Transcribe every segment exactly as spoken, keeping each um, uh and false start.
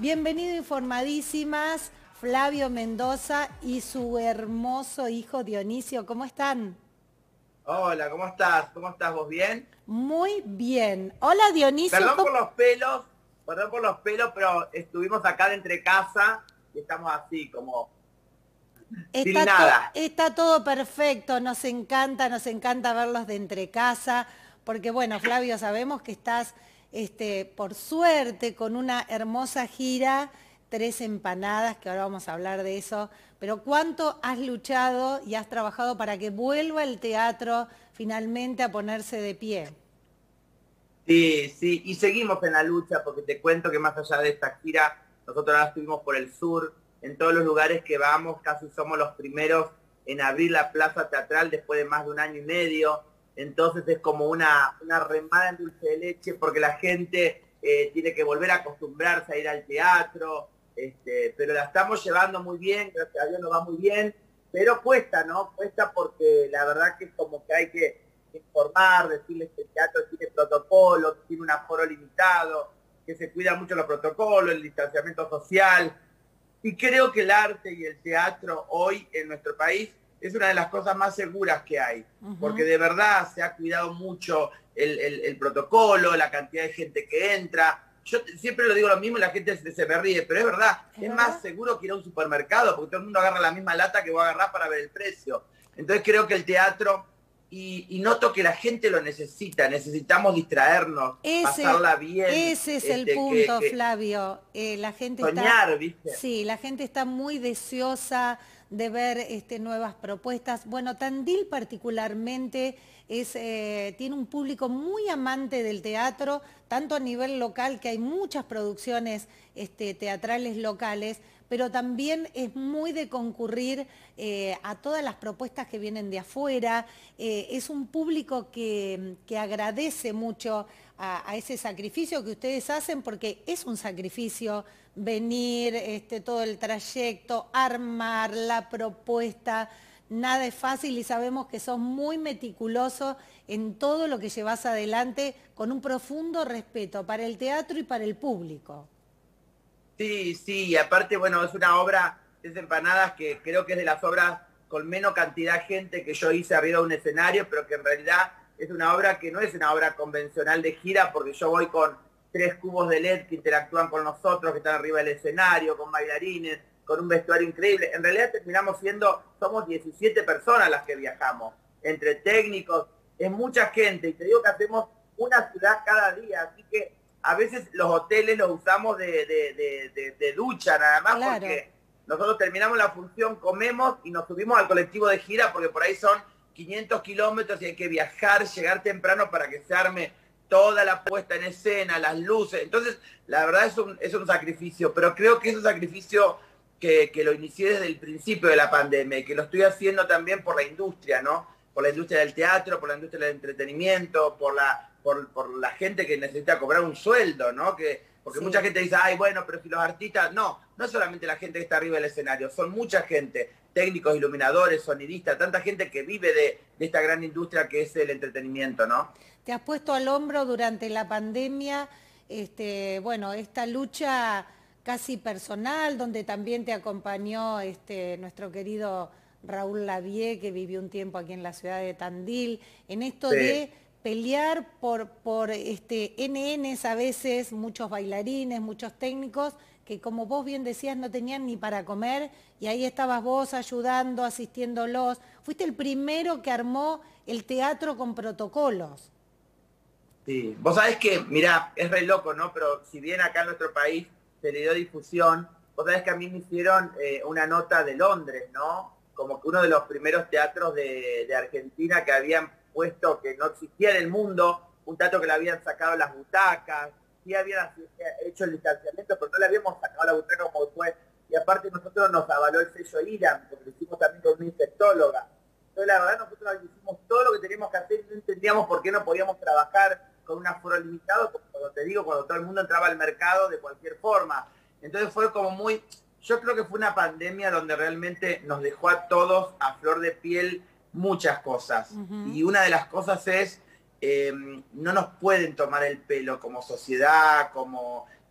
Bienvenido Informadísimas, Flavio Mendoza y su hermoso hijo Dionisio. ¿Cómo están? Hola, ¿cómo estás? ¿Cómo estás? ¿Vos bien? Muy bien. Hola Dionisio. Perdón ¿cómo- por los pelos, perdón por los pelos, pero estuvimos acá de entre casa y estamos así, como sin Está, to- nada. está todo perfecto, nos encanta, nos encanta verlos de entre casa, porque bueno, Flavio, sabemos que estás, este, por suerte, con una hermosa gira, Tres Empanadas, que ahora vamos a hablar de eso, pero ¿cuánto has luchado y has trabajado para que vuelva el teatro finalmente a ponerse de pie? Sí, sí, y seguimos en la lucha porque te cuento que más allá de esta gira, nosotros ahora estuvimos por el sur, en todos los lugares que vamos, casi somos los primeros en abrir la plaza teatral después de más de un año y medio. Entonces es como una, una remada en dulce de leche porque la gente eh, tiene que volver a acostumbrarse a ir al teatro, este, pero la estamos llevando muy bien, gracias a Dios nos va muy bien, pero cuesta, ¿no? Cuesta porque la verdad que es como que hay que informar, decirles que el teatro tiene protocolo, tiene un aforo limitado, que se cuidan mucho los protocolos, el distanciamiento social. Y creo que el arte y el teatro hoy en nuestro país es una de las cosas más seguras que hay, porque Ujú. de verdad se ha cuidado mucho el, el, el protocolo, la cantidad de gente que entra. Yo siempre lo digo lo mismo y la gente se, se me ríe, pero es verdad, ¿Es es verdad? más seguro que ir a un supermercado, porque todo el mundo agarra la misma lata que voy a agarrar para ver el precio. Entonces creo que el teatro, y, y noto que la gente lo necesita, necesitamos distraernos, Ese, pasarla bien, ese es el este, que, punto, que Flavio. Eh, la gente está, soñar, ¿viste? sí, la gente está muy deseosa de ver este, nuevas propuestas. Bueno, Tandil particularmente es, eh, tiene un público muy amante del teatro, tanto a nivel local, que hay muchas producciones este, teatrales locales, pero también es muy de concurrir eh, a todas las propuestas que vienen de afuera. Eh, es un público que, que agradece mucho a, a ese sacrificio que ustedes hacen, porque es un sacrificio venir, este, todo el trayecto, armar la propuesta. Nada es fácil y sabemos que sos muy meticuloso en todo lo que llevas adelante con un profundo respeto para el teatro y para el público. Sí, sí, y aparte, bueno, es una obra, es Empanadas, que creo que es de las obras con menos cantidad de gente que yo hice arriba de un escenario, pero que en realidad es una obra que no es una obra convencional de gira, porque yo voy con tres cubos de L E D que interactúan con nosotros, que están arriba del escenario, con bailarines, con un vestuario increíble. En realidad terminamos siendo, somos diecisiete personas las que viajamos, entre técnicos, es mucha gente, y te digo que hacemos una ciudad cada día, así que a veces los hoteles los usamos de, de, de, de, de ducha nada más Claro. porque nosotros terminamos la función, comemos y nos subimos al colectivo de gira porque por ahí son quinientos kilómetros y hay que viajar, llegar temprano para que se arme toda la puesta en escena, las luces. Entonces, la verdad es un, es un sacrificio, pero creo que es un sacrificio que, que lo inicié desde el principio de la pandemia y que lo estoy haciendo también por la industria, ¿no? Por la industria del teatro, por la industria del entretenimiento, por la, por, por la gente que necesita cobrar un sueldo, ¿no? Que, porque mucha Sí. gente dice, ay, bueno, pero si los artistas, no, no es solamente la gente que está arriba del escenario, son mucha gente, técnicos, iluminadores, sonidistas, tanta gente que vive de, de esta gran industria que es el entretenimiento, ¿no? Te has puesto al hombro durante la pandemia, este, bueno, esta lucha casi personal, donde también te acompañó este, nuestro querido Raúl Lavie, que vivió un tiempo aquí en la ciudad de Tandil, en esto Sí. de pelear por, por este, N Ns a veces, muchos bailarines, muchos técnicos, que como vos bien decías no tenían ni para comer y ahí estabas vos ayudando, asistiéndolos. Fuiste el primero que armó el teatro con protocolos. Sí, vos sabés que, mirá, es re loco, ¿no? Pero si bien acá en nuestro país se le dio difusión, vos sabés que a mí me hicieron eh, una nota de Londres, ¿no? Como que uno de los primeros teatros de, de Argentina que habían puesto, que no existía en el mundo, un teatro que le habían sacado las butacas, sí habían hecho el distanciamiento, pero no le habíamos sacado la butaca como fue. Y aparte nosotros nos avaló el sello IRAM, porque lo hicimos también con una infectóloga. Entonces, la verdad, nosotros hicimos todo lo que teníamos que hacer y no entendíamos por qué no podíamos trabajar con un aforo limitado, como cuando te digo, cuando todo el mundo entraba al mercado de cualquier forma. Entonces fue como muy, yo creo que fue una pandemia donde realmente nos dejó a todos a flor de piel muchas cosas. Ujú. Y una de las cosas es, eh, no nos pueden tomar el pelo como sociedad, como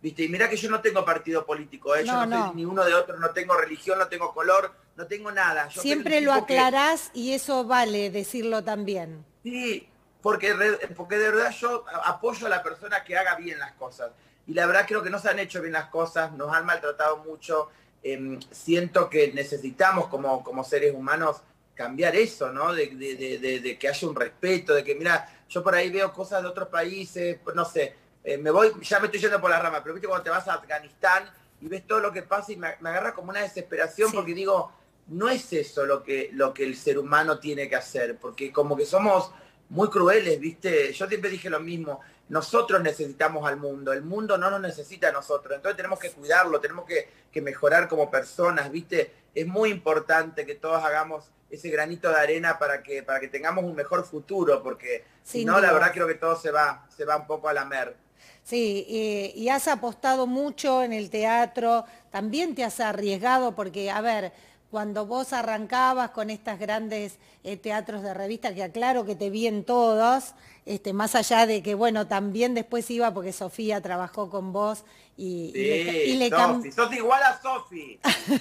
¿viste? Y mirá que yo no tengo partido político, ¿eh? Yo No, no soy no. ni uno de otro, no tengo religión, no tengo color, no tengo nada. Yo soy un Siempre lo tipo que, aclarás y eso vale decirlo también. sí, porque, re- porque de verdad yo a- apoyo a la persona que haga bien las cosas. Y la verdad creo que no se han hecho bien las cosas, nos han maltratado mucho. Em, siento que necesitamos como, como seres humanos cambiar eso, ¿no? De, de- de- de- de que haya un respeto, de que, mira, yo por ahí veo cosas de otros países, pues, no sé, eh, me voy, ya me estoy yendo por la rama, pero viste cuando te vas a Afganistán y ves todo lo que pasa y me, me agarra como una desesperación Sí. porque digo, no es eso lo que, lo que el ser humano tiene que hacer, porque como que somos muy crueles, ¿viste? Yo siempre dije lo mismo, nosotros necesitamos al mundo, el mundo no nos necesita a nosotros, entonces tenemos que cuidarlo, tenemos que, que mejorar como personas, ¿viste? Es muy importante que todos hagamos ese granito de arena para que, para que tengamos un mejor futuro, porque si Sin no, la duda. verdad creo que todo se va, se va un poco a la mer. Sí, eh, y has apostado mucho en el teatro, también te has arriesgado porque, a ver, cuando vos arrancabas con estas grandes eh, teatros de revista, que aclaro que te vi en todos, este, más allá de que, bueno, también después iba porque Sofía trabajó con vos y, y le, y Sí, le cam- Sofi, sos igual a Sofi,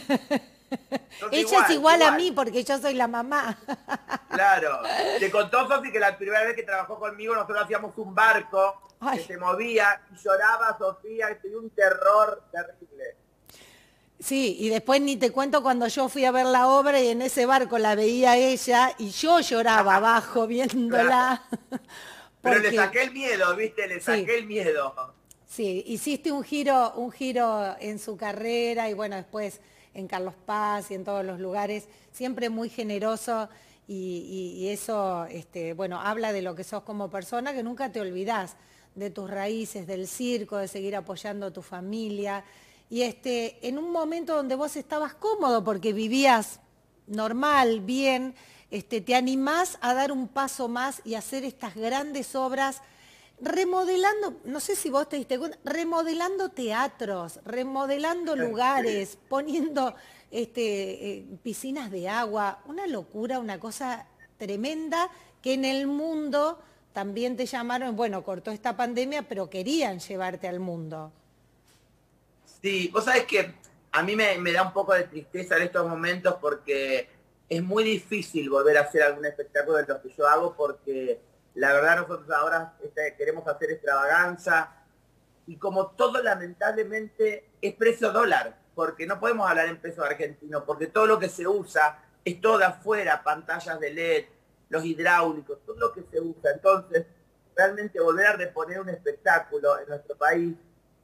sos Ella es igual, igual a igual. mí porque yo soy la mamá. Claro. Te contó Sofi que la primera vez que trabajó conmigo nosotros hacíamos un barco Ay, que se movía y lloraba Sofía, que tenía un terror terrible. sí, y después ni te cuento cuando yo fui a ver la obra y en ese barco la veía ella y yo lloraba abajo Claro. viéndola. Pero le Porque saqué el miedo, ¿viste? Le sí, saqué el miedo. sí, hiciste un giro, un giro en su carrera y bueno, después en Carlos Paz y en todos los lugares, siempre muy generoso y, y- y eso, este, bueno, habla de lo que sos como persona, que nunca te olvidás de tus raíces, del circo, de seguir apoyando a tu familia. Y este, en un momento donde vos estabas cómodo porque vivías normal, bien, este, te animás a dar un paso más y hacer estas grandes obras, remodelando, no sé si vos te diste cuenta, remodelando teatros, remodelando Sí. lugares, poniendo este, eh, piscinas de agua, una locura, una cosa tremenda que en el mundo también te llamaron, bueno, cortó esta pandemia, pero querían llevarte al mundo. Sí, vos sabés que a mí me, me da un poco de tristeza en estos momentos porque es muy difícil volver a hacer algún espectáculo de lo que yo hago porque la verdad nosotros ahora este, queremos hacer extravaganza y como todo lamentablemente es precio dólar, porque no podemos hablar en peso argentino, porque todo lo que se usa es todo de afuera, pantallas de L E D, los hidráulicos, todo lo que se usa. Entonces, realmente volver a reponer un espectáculo en nuestro país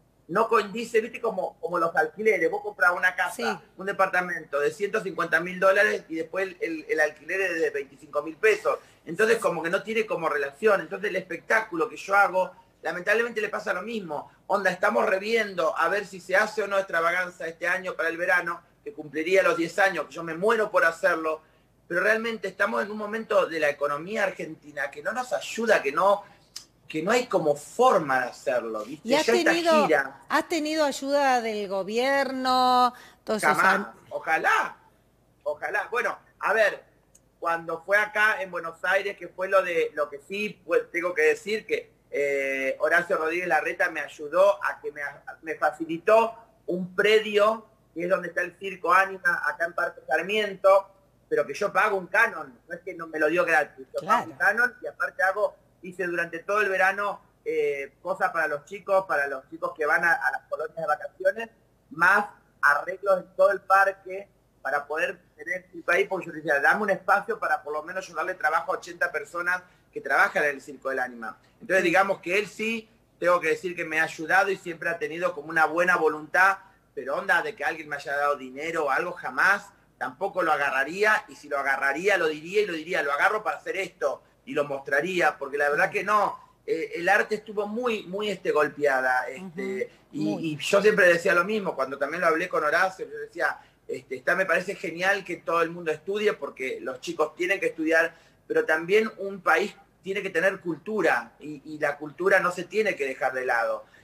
no coincide, viste, como, como los alquileres. Vos compras una Sí, casa, un departamento de ciento cincuenta mil dólares y después el, el, el alquiler es de veinticinco mil pesos. Entonces como que no tiene como relación. Entonces el espectáculo que yo hago, lamentablemente le pasa lo mismo. Onda, estamos reviendo a ver si se hace o no extravaganza este año para el verano, que cumpliría los diez años, que yo me muero por hacerlo. Pero realmente estamos en un momento de la economía argentina que no nos ayuda, que no que no hay como forma de hacerlo, ¿y ¿viste? has Ya esta tenido, gira, has tenido ayuda del gobierno? Entonces, jamás, ojalá, ojalá. Bueno, a ver, cuando fue acá en Buenos Aires, que fue lo de, lo que sí pues, tengo que decir, que eh, Horacio Rodríguez Larreta me ayudó a que me, me facilitó un predio, que es donde está el Circo Ánima, acá en Parque Sarmiento, pero que yo pago un canon, no es que no me lo dio gratis, yo pago claro. un canon y aparte hago, hice durante todo el verano eh, cosas para los chicos, para los chicos que van a, a las colonias de vacaciones, más arreglos en todo el parque para poder tener circo ahí, porque yo decía, dame un espacio para por lo menos yo darle trabajo a ochenta personas que trabajan en el Circo del Ánima. Entonces Sí. digamos que él sí, tengo que decir que me ha ayudado y siempre ha tenido como una buena voluntad, pero onda de que alguien me haya dado dinero o algo, jamás, tampoco lo agarraría, y si lo agarraría lo diría y lo diría, lo agarro para hacer esto, y lo mostraría, porque la verdad que no, eh, el arte estuvo muy, muy este, golpeada, este, Ujú, muy. y, y yo siempre decía lo mismo, cuando también lo hablé con Horacio, yo decía, este, está, me parece genial que todo el mundo estudie, porque los chicos tienen que estudiar, pero también un país tiene que tener cultura, y, y la cultura no se tiene que dejar de lado.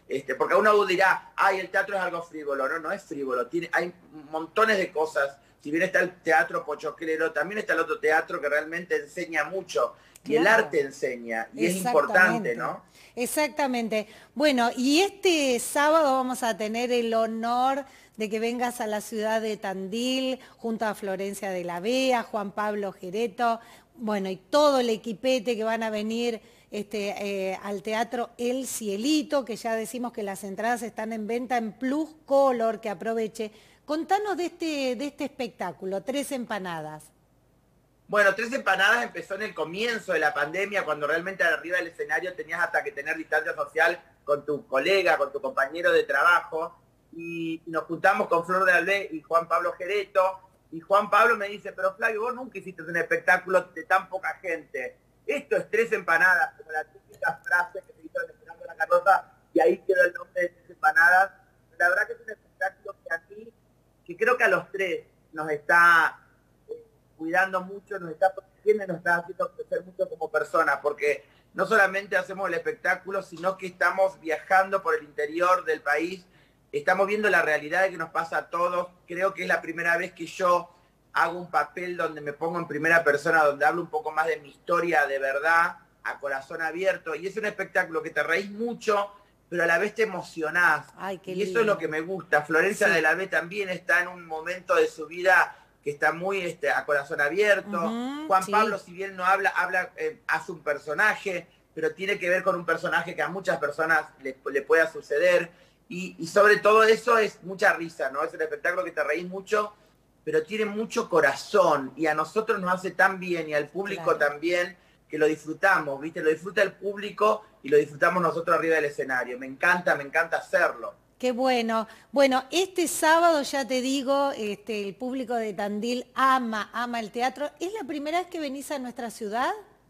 Este, porque uno dirá, ay, el teatro es algo frívolo. No, no es frívolo. Tiene, hay montones de cosas. Si bien está el teatro pochoclero, también está el otro teatro que realmente enseña mucho. Y el Claro. arte enseña. Y es importante, ¿no? Exactamente. Bueno, y este sábado vamos a tener el honor de que vengas a la ciudad de Tandil junto a Florencia de la Vea, Juan Pablo Gereto, bueno, y todo el equipete que van a venir este, eh, al Teatro El Cielito, que ya decimos que las entradas están en venta en Plus Color, que aproveche. Contanos de este, de este espectáculo, Tres Empanadas. Bueno, Tres Empanadas empezó en el comienzo de la pandemia, cuando realmente arriba del escenario tenías hasta que tener distancia social con tu colega, con tu compañero de trabajo, y nos juntamos con Flor de Albé y Juan Pablo Gereto, y Juan Pablo me dice, pero Flavio, vos nunca hiciste un espectáculo de tan poca gente. Esto es Tres Empanadas, como la típica frase que se hizo en Esperando la Carroza, y ahí quedó el nombre de Tres Empanadas. La verdad que es un espectáculo que a mí, que creo que a los tres nos está eh, cuidando mucho, nos está protegiendo y nos está haciendo crecer mucho como personas, porque no solamente hacemos el espectáculo, sino que estamos viajando por el interior del país, estamos viendo la realidad de que nos pasa a todos. Creo que es la primera vez que yo hago un papel donde me pongo en primera persona, donde hablo un poco más de mi historia de verdad, a corazón abierto, y es un espectáculo que te reís mucho, pero a la vez te emocionás. Ay, qué y eso lindo. es lo que me gusta. Florencia Sí. de la B también está en un momento de su vida que está muy este, a corazón abierto. Uh-huh, Juan sí. Pablo, si bien no habla, habla eh, hace un personaje, pero tiene que ver con un personaje que a muchas personas le, le pueda suceder. Y, y sobre todo eso es mucha risa, ¿no? Es un espectáculo que te reís mucho, pero tiene mucho corazón, y a nosotros nos hace tan bien, y al público Claro. también, que lo disfrutamos, ¿viste? Lo disfruta el público y lo disfrutamos nosotros arriba del escenario. Me encanta, me encanta hacerlo. Qué bueno. Bueno, este sábado ya te digo, este, el público de Tandil ama, ama el teatro. ¿Es la primera vez que venís a nuestra ciudad?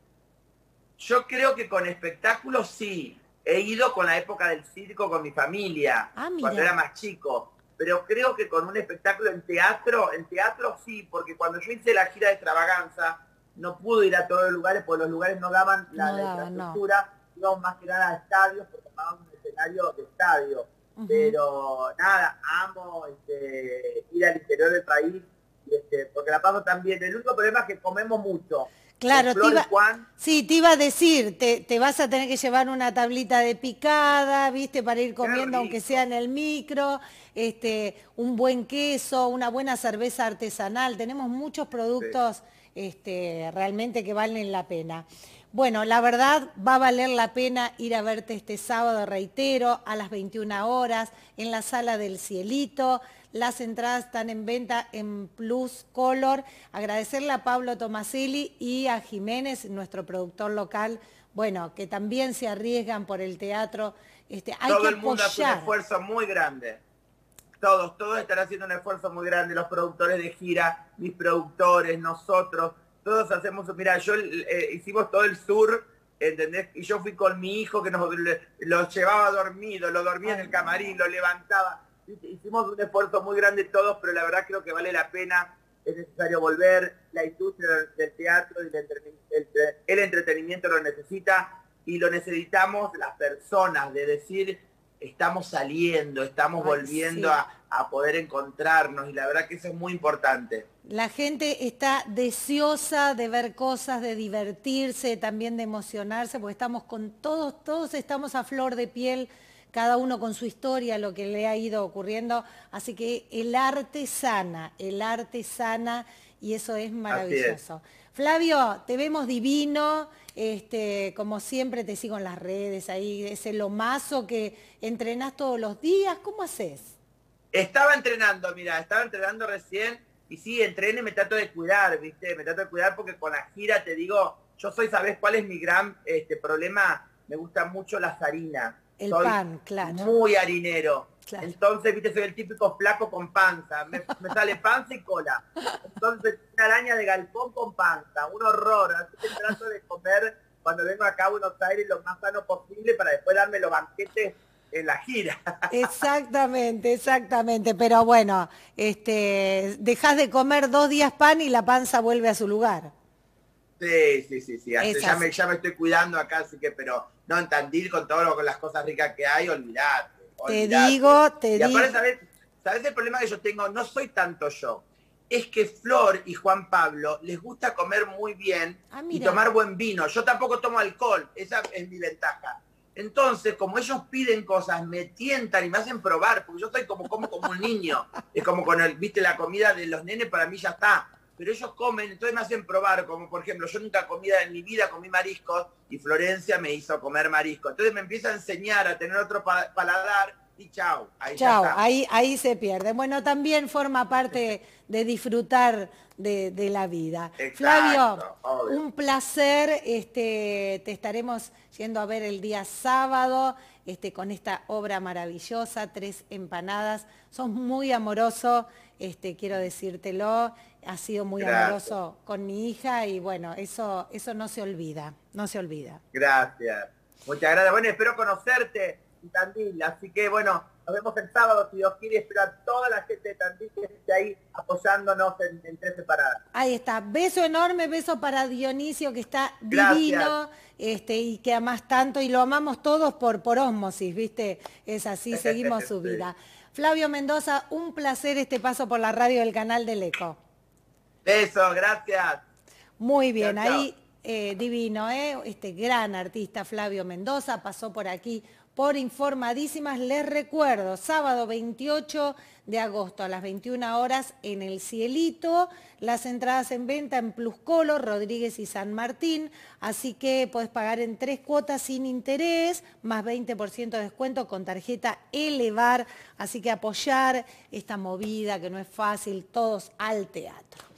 Yo creo que con espectáculos sí. He ido con la época del circo con mi familia, Ah, cuando mira. era más chico. Pero creo que con un espectáculo en teatro, en teatro sí, porque cuando yo hice la gira de Extravaganza, no pude ir a todos los lugares, porque los lugares no daban la, No la daban, no. infraestructura, íbamos más que nada a estadios, porque armábamos un escenario de estadio. Ujú. Pero nada, amo este, ir al interior del país, y, este, porque la paso tan bien. El único problema es que comemos mucho. Claro, Con te Flor y iba, Juan, sí, te iba a decir, te, te vas a tener que llevar una tablita de picada, ¿viste? Para ir qué comiendo, aunque rico. sea en el micro, este, un buen queso, una buena cerveza artesanal. Tenemos muchos Sí. productos este, realmente que valen la pena. Bueno, la verdad va a valer la pena ir a verte este sábado, reitero, a las veintiuna horas, en la Sala del Cielito. Las entradas están en venta en Plus Color. Agradecerle a Pablo Tomaselli y a Jiménez, nuestro productor local, bueno, que también se arriesgan por el teatro. Este, hay Todo que el mundo hace un apoyar. esfuerzo muy grande. Todos, todos están haciendo un esfuerzo muy grande, los productores de gira, mis productores, nosotros, todos hacemos, mira, yo eh, hicimos todo el sur, ¿entendés? Y yo fui con mi hijo que nos lo llevaba dormido, lo dormía en el camarín, lo levantaba. Hicimos un esfuerzo muy grande todos, pero la verdad creo que vale la pena, es necesario volver, la industria del teatro y el, el entretenimiento lo necesita, y lo necesitamos las personas, de decir, estamos saliendo, estamos Ay, volviendo sí. a, a poder encontrarnos, y la verdad que eso es muy importante. La gente está deseosa de ver cosas, de divertirse, también de emocionarse, porque estamos con todos, todos estamos a flor de piel, cada uno con su historia, lo que le ha ido ocurriendo. Así que el arte sana, el arte sana, y eso es maravilloso. Flavio, te vemos divino, este, como siempre te sigo en las redes, ahí ese lomazo que entrenás todos los días, ¿cómo haces? Estaba entrenando, mira, estaba entrenando recién, y sí, entreno y me trato de cuidar, ¿viste? Me trato de cuidar porque con la gira, te digo, yo soy, ¿sabés cuál es mi gran este, problema? Me gustan mucho las harinas. El soy pan, claro. muy harinero. Claro. Entonces, viste, soy el típico flaco con panza. Me, me sale panza y cola. Entonces, una araña de galpón con panza. Un horror. Así que trato de comer cuando vengo acá a Buenos Aires lo más sano posible para después darme los banquetes en la gira. Exactamente, exactamente. Pero bueno, este, dejas de comer dos días pan y la panza vuelve a su lugar. Sí, sí, sí, sí. Es Ya así. me, ya me estoy cuidando acá, así que, pero No, en Tandil, con todas las cosas ricas que hay, olvidate. Te digo, te digo. Y aparte, digo. ¿sabes? ¿Sabes el problema que yo tengo? No soy tanto yo. Es que Flor y Juan Pablo les gusta comer muy bien Ah, y mira. tomar buen vino. Yo tampoco tomo alcohol, esa es mi ventaja. Entonces, como ellos piden cosas, me tientan y me hacen probar, porque yo estoy como, como, como un niño. Es como con el, viste, la comida de los nenes, para mí ya está. Pero ellos comen, entonces me hacen probar, como por ejemplo, yo nunca comida en mi vida comí mariscos y Florencia me hizo comer marisco. Entonces me empieza a enseñar a tener otro paladar y chau, ahí Chau, ya está. ahí, ahí se pierde. Bueno, también forma parte de disfrutar de, de la vida. Exacto, Flavio, obvio. un placer, este, te estaremos yendo a ver el día sábado, este, con esta obra maravillosa, Tres Empanadas. Sos muy amoroso, este, quiero decírtelo, has sido muy Gracias. amoroso con mi hija y bueno, eso, eso no se olvida, no se olvida. Gracias. Muchas gracias. Bueno, espero conocerte en Tandil. Así que bueno, nos vemos el sábado, si Dios quiere. Espero a toda la gente de Tandil que esté ahí apoyándonos en, en Tres Separadas. Ahí está. Beso enorme, beso para Dionisio, que está Gracias. divino, este, y que amás tanto, y lo amamos todos por, por ósmosis, ¿viste? Es así, seguimos su vida. Sí. Flavio Mendoza, un placer este paso por la radio del canal del Eco. Beso, gracias. Muy bien, chao, chao. ahí eh, divino, ¿eh? Este gran artista Flavio Mendoza pasó por aquí por Informadísimas. Les recuerdo, sábado veintiocho de agosto a las veintiuna horas en El Cielito, las entradas en venta en Plus Color, Rodríguez y San Martín, así que podés pagar en tres cuotas sin interés, más veinte por ciento de descuento con tarjeta Elevar, así que apoyar esta movida que no es fácil, todos al teatro.